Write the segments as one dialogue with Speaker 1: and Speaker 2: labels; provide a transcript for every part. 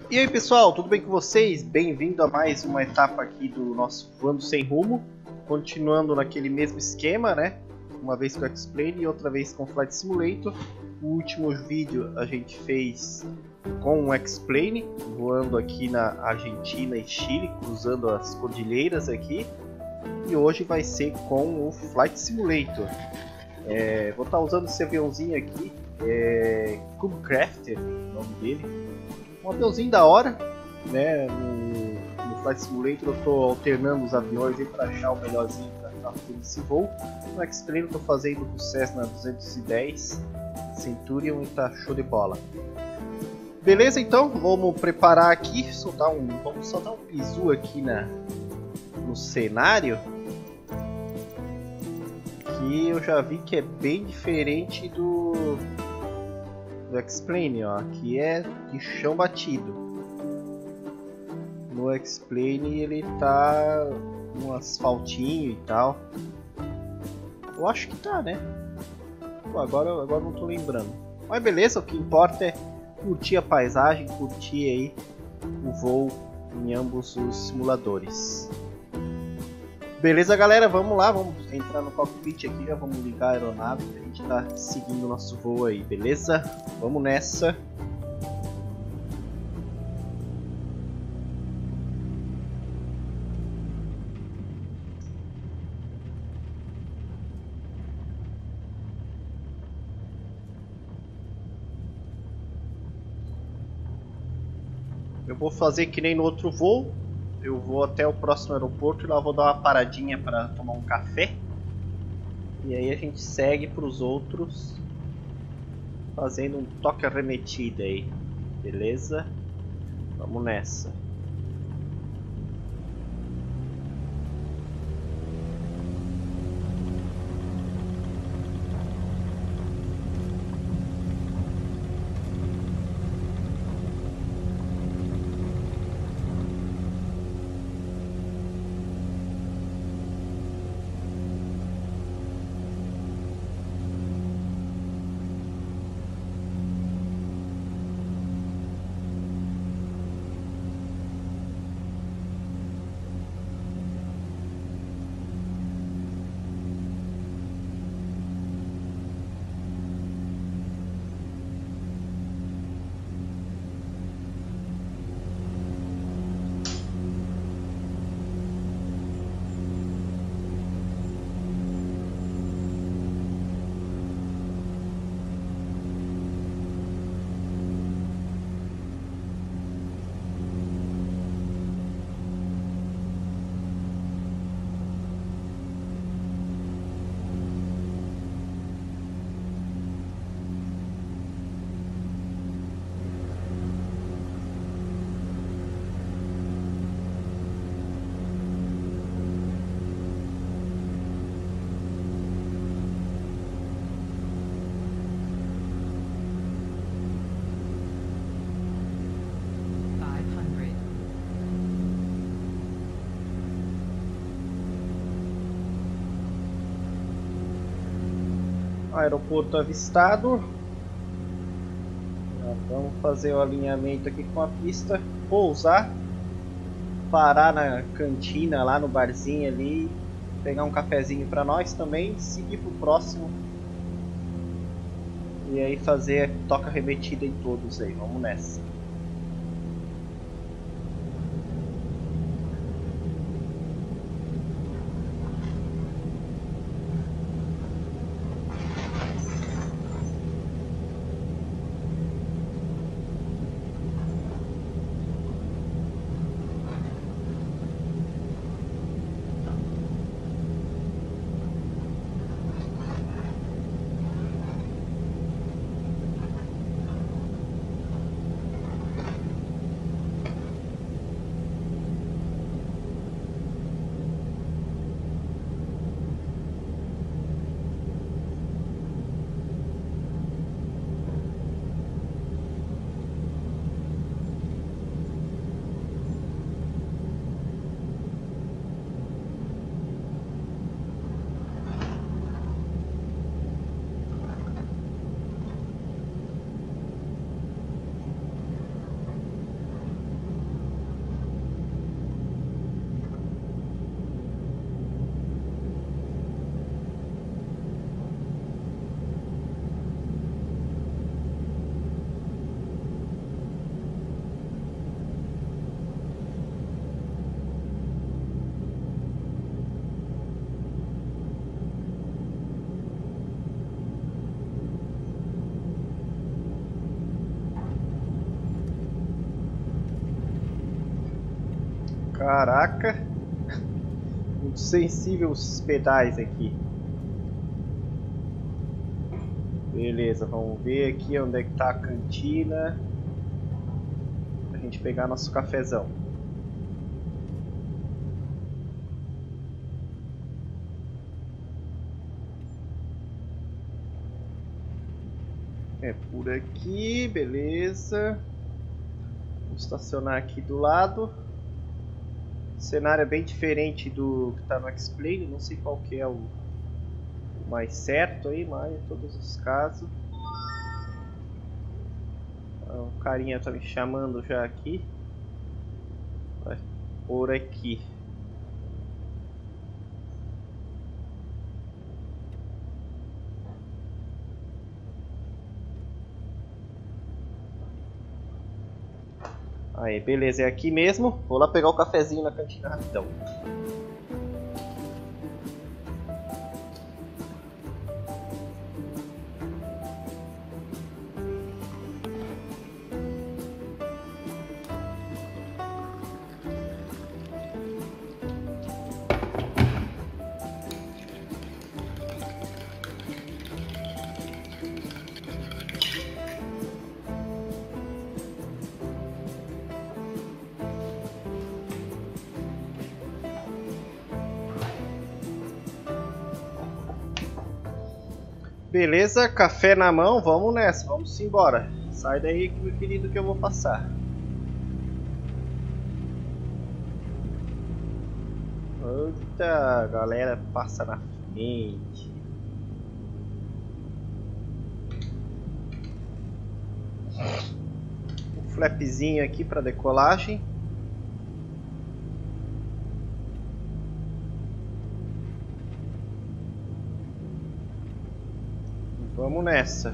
Speaker 1: E aí pessoal, tudo bem com vocês? Bem-vindo a mais uma etapa aqui do nosso Voando Sem Rumo. Continuando naquele mesmo esquema, né? Uma vez com o X-Plane e outra vez com o Flight Simulator. O último vídeo a gente fez com o X-Plane, voando aqui na Argentina e Chile, cruzando as cordilheiras aqui. E hoje vai ser com o Flight Simulator. Vou estar usando esse aviãozinho aqui, Cubecrafter, o nome dele. Um aviãozinho da hora, né? No Flight Simulator eu estou alternando os aviões para achar o melhorzinho para estar fazendo esse voo. No X-Plane eu estou fazendo o Cessna 210 Centurion e tá show de bola. Beleza, então vamos preparar aqui, vamos soltar um bizu aqui no cenário, que eu já vi que é bem diferente do X-Plane, ó, que é de chão batido. No X-Plane ele tá um asfaltinho e tal. Eu acho que tá, né? Pô, agora não tô lembrando. Mas beleza, o que importa é curtir a paisagem, curtir aí o voo em ambos os simuladores. Beleza, galera, vamos lá, vamos entrar no cockpit aqui, já vamos ligar a aeronave, a gente tá seguindo o nosso voo aí, beleza? Vamos nessa. Eu vou fazer que nem no outro voo. Eu vou até o próximo aeroporto e lá vou dar uma paradinha para tomar um café. E aí a gente segue para os outros, fazendo um toque arremetido aí. Beleza? Vamos nessa. Aeroporto avistado. Já vamos fazer o alinhamento aqui com a pista, pousar, parar na cantina lá no barzinho ali, pegar um cafezinho para nós também, seguir pro próximo e aí fazer toca remetida em todos aí. Vamos nessa. Caraca! Muito sensível os pedais aqui. Beleza, vamos ver aqui onde é que tá a cantina. Pra gente pegar nosso cafezão. É por aqui, beleza. Vou estacionar aqui do lado. O cenário é bem diferente do que está no X-Plane. Não sei qual que é o mais certo aí, mas em todos os casos. O carinha está me chamando já aqui. Vai por aqui. Aí, beleza, é aqui mesmo. Vou lá pegar o cafezinho na cantina rapidão. Beleza, café na mão, vamos nessa, vamos embora. Sai daí, meu querido, que eu vou passar. Eita, galera passa na frente. Um flapzinho aqui para decolagem. Vamos nessa.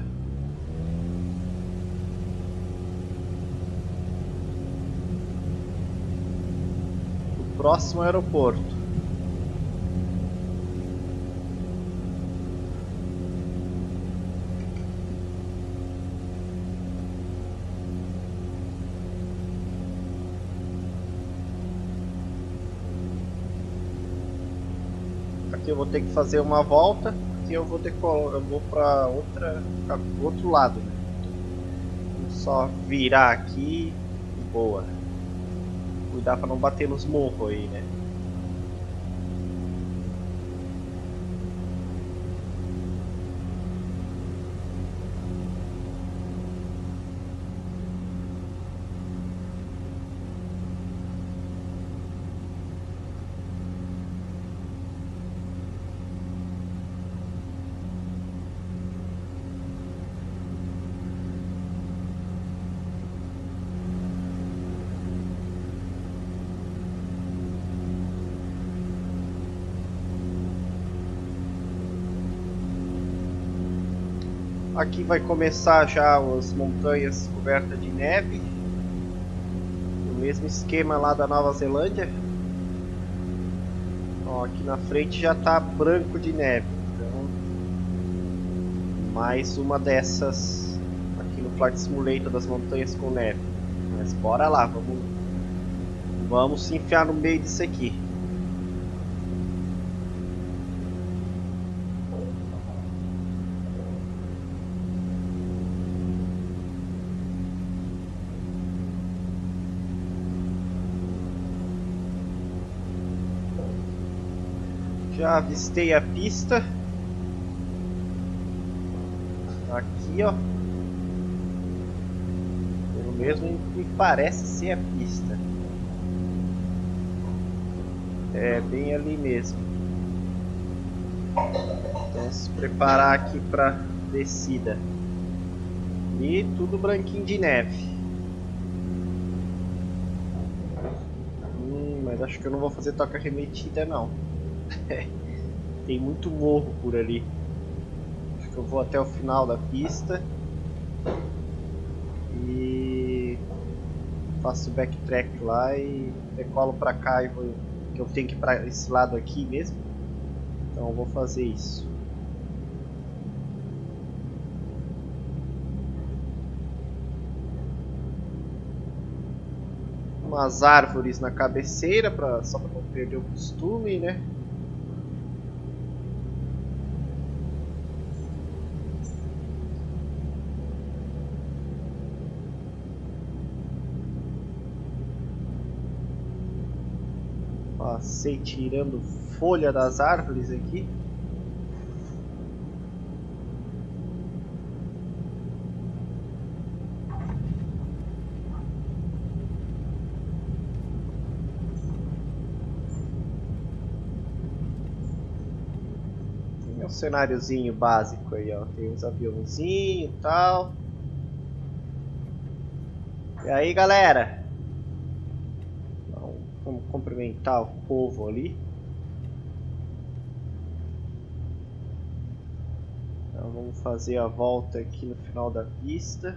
Speaker 1: O próximo aeroporto. Aqui eu vou ter que fazer uma volta. E eu vou para outro lado, né? Vou só virar aqui e boa. Cuidar para não bater nos morros aí, né? Aqui vai começar já as montanhas cobertas de neve. O mesmo esquema lá da Nova Zelândia. Ó, aqui na frente já tá branco de neve. Então, mais uma dessas aqui no Flight Simulator das montanhas com neve. Mas bora lá, vamos se enfiar no meio disso aqui. Já avistei a pista. Aqui, ó. Pelo mesmo me parece ser a pista. É bem ali mesmo. Vamos se preparar aqui para descida. E tudo branquinho de neve. Mas acho que eu não vou fazer toca arremetida não. Tem muito morro por ali. Acho que eu vou até o final da pista e faço o backtrack lá e decolo pra cá e vou, que eu tenho que ir pra esse lado aqui mesmo. Então eu vou fazer isso. umas árvores na cabeceira, só para não perder o costume, né? Passei tirando folha das árvores aqui. Tem um cenáriozinho básico aí, ó. Tem uns aviãozinhos e tal. E aí, galera? Vamos cumprimentar o povo ali. Então, vamos fazer a volta aqui no final da pista.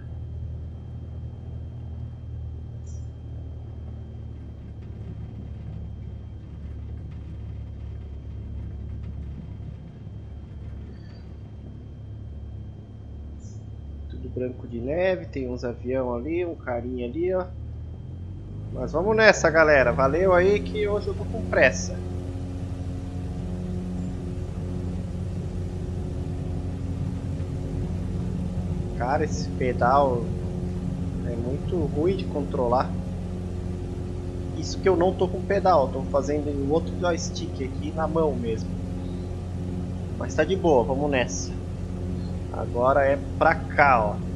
Speaker 1: Tudo branco de neve, tem uns aviões ali, um carinha ali, ó. Mas vamos nessa, galera. Valeu aí que hoje eu tô com pressa. Cara, esse pedal é muito ruim de controlar. Isso que eu não tô com pedal, tô fazendo em outro joystick aqui na mão mesmo. Mas tá de boa, vamos nessa. Agora é pra cá, ó.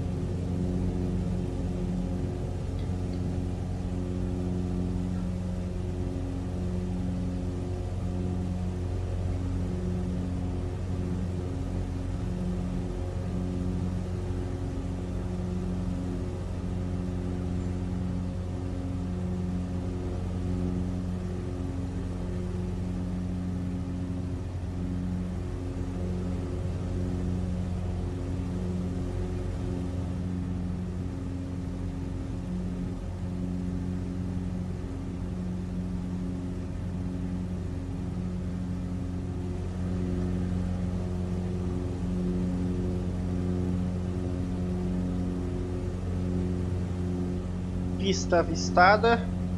Speaker 1: Pista avistada.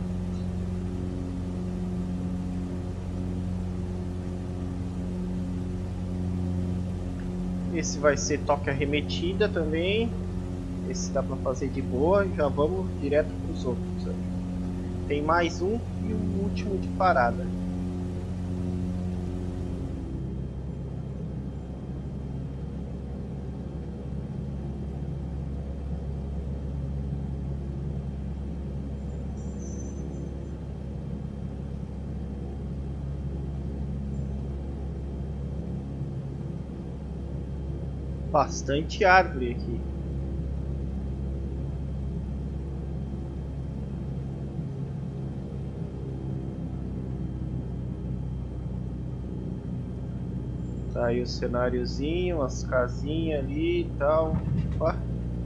Speaker 1: Esse vai ser toque arremetida também. Esse dá pra fazer de boa. Já vamos direto para os outros. Tem mais um e o último de parada. Bastante árvore aqui. Tá aí o cenáriozinho, as casinhas ali e tal. Opa.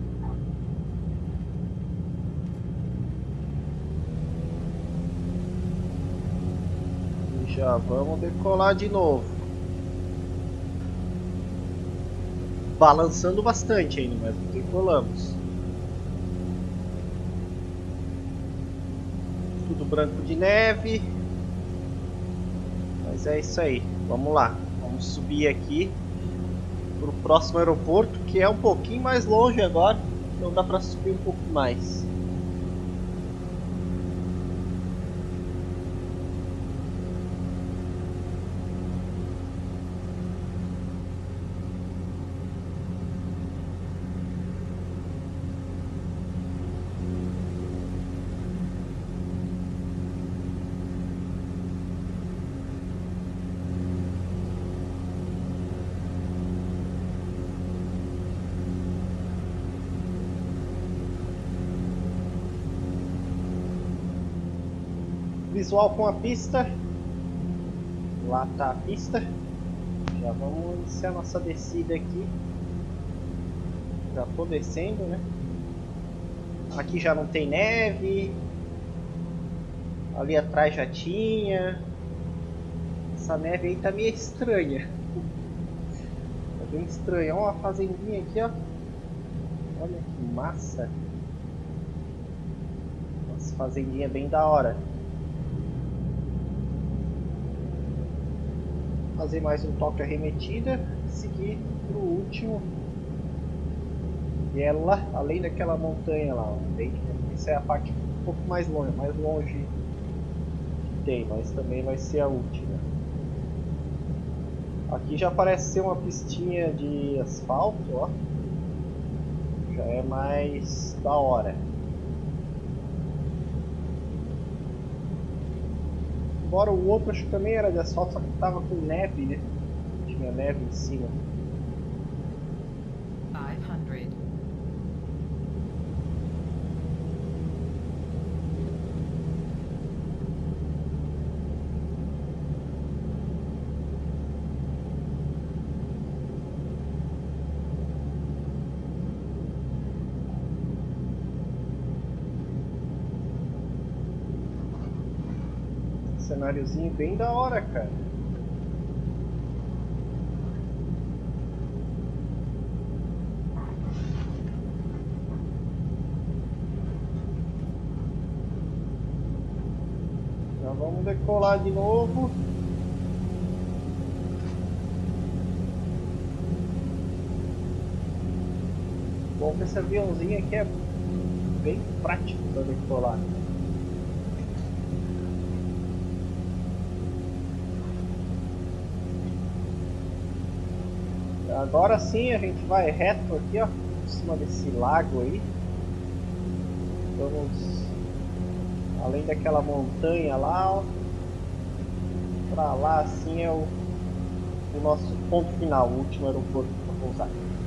Speaker 1: E já vamos decolar de novo. Balançando bastante ainda, mas decolamos. Tudo branco de neve. Mas é isso aí, vamos lá. Vamos subir aqui para o próximo aeroporto, que é um pouquinho mais longe agora. Então dá para subir um pouco mais. Visual com a pista. Lá tá a pista. Já vamos iniciar nossa descida aqui. Já tô descendo, né? Aqui já não tem neve. Ali atrás já tinha. Essa neve aí tá meio estranha. Tá bem estranha. Olha uma fazendinha aqui, ó. Olha que massa. As fazendinha bem da hora. Fazer mais um toque arremetida, seguir pro último. E é lá, além daquela montanha lá, bem, essa é a parte um pouco mais longe que tem, mas também vai ser a última. Aqui já parece ser uma pistinha de asfalto, ó. Já é mais da hora. Embora o outro acho que também era de asfalto, só que tava com neve, né? Tinha neve em cima.
Speaker 2: 500.
Speaker 1: Cenáriozinho bem da hora, cara. Já vamos decolar de novo. Bom que esse aviãozinho aqui é bem prático para decolar. Agora sim a gente vai reto aqui, ó, por cima desse lago aí. Vamos além daquela montanha lá, ó. Pra lá assim é o nosso ponto final, o último aeroporto para pousar.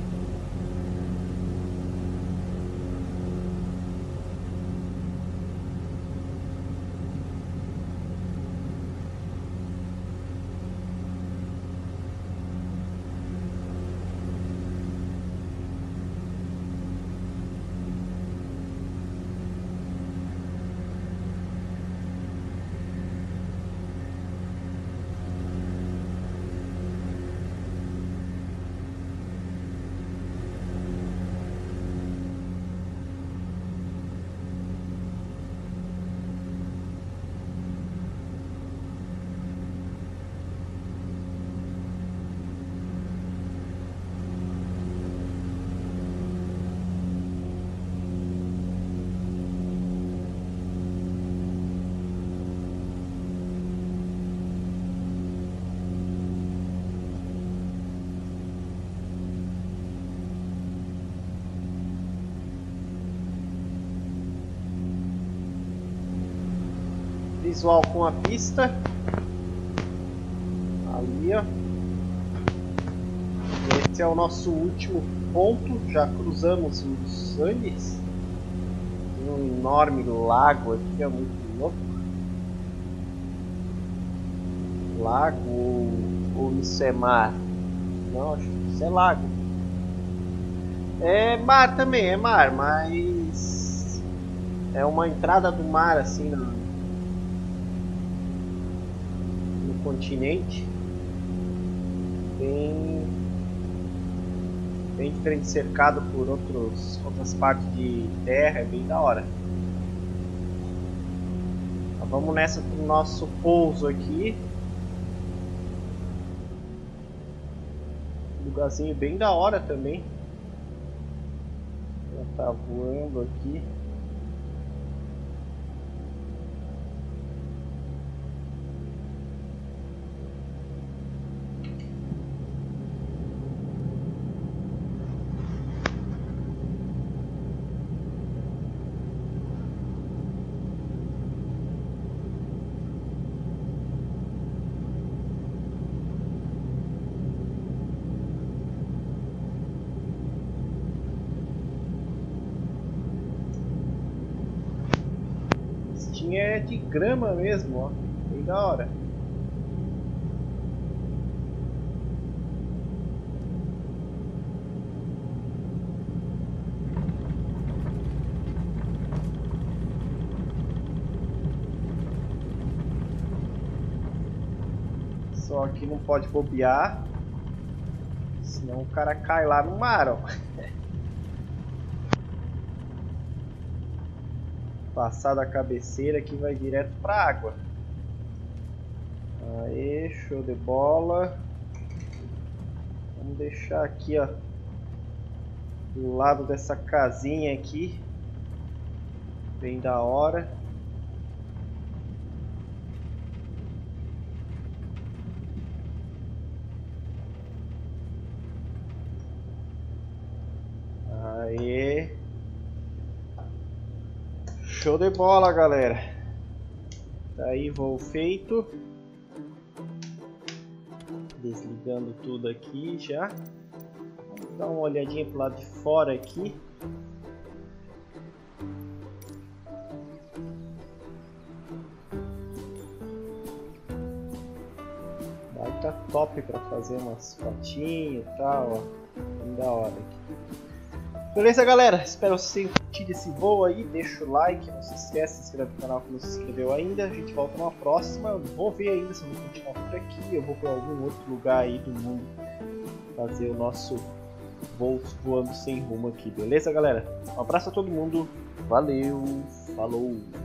Speaker 1: Visual com a pista. Ali, ó. Esse é o nosso último ponto. Já cruzamos os Andes. Tem um enorme lago aqui, é muito louco. Lago ou isso é mar? Não, acho que isso é lago. É mar também, é mar, mas é uma entrada do mar assim no continente, bem diferente, cercado por outras partes de terra, é bem da hora. Então, vamos nessa pro nosso pouso aqui. Lugarzinho bem da hora também. Já tá voando aqui. É de grama mesmo, ó, bem da hora. Só que não pode bobear, senão o cara cai lá no mar, ó. Passar da cabeceira que vai direto pra água. Aê, show de bola. Vamos deixar aqui, ó, do lado dessa casinha aqui. Bem da hora. Aê. Show de bola, galera. Daí voo feito. Desligando tudo aqui já. Vamos dar uma olhadinha pro lado de fora aqui. Vai tá top para fazer umas fotinhas e tal, ó. Bem da hora aqui. Beleza, galera? Espero que vocês tenham curtido esse voo aí. Deixa o like, não se esquece de se inscrever no canal que não se inscreveu ainda. A gente volta numa próxima. Eu vou ver ainda se eu vou continuar por aqui. Eu vou para algum outro lugar aí do mundo fazer o nosso voo voando sem rumo aqui. Beleza, galera? Um abraço a todo mundo. Valeu, falou!